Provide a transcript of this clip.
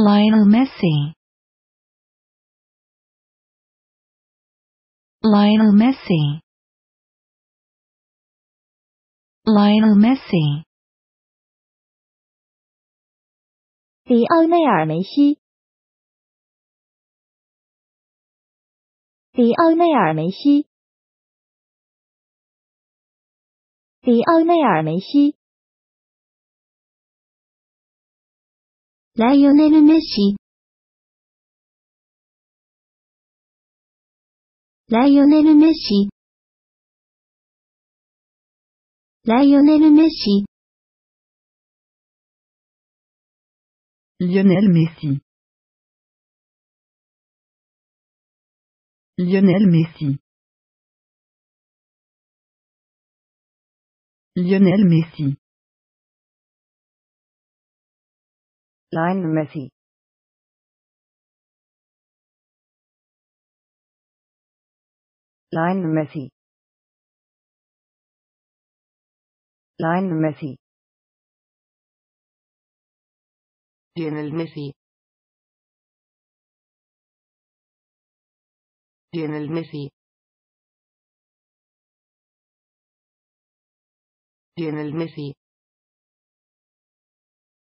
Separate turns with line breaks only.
Lionel Messi. Lionel Messi. Lionel Messi.
里奥内尔·梅西，里奥内尔·梅西，里奥内尔·梅西。
Lionel Messi. Lionel Messi. Lionel Messi.
Lionel Messi. Lionel Messi. Lionel Messi.
Lionel Messi. Lionel Messi. Lionel Messi.
Lionel Messi. Lionel Messi. Lionel Messi.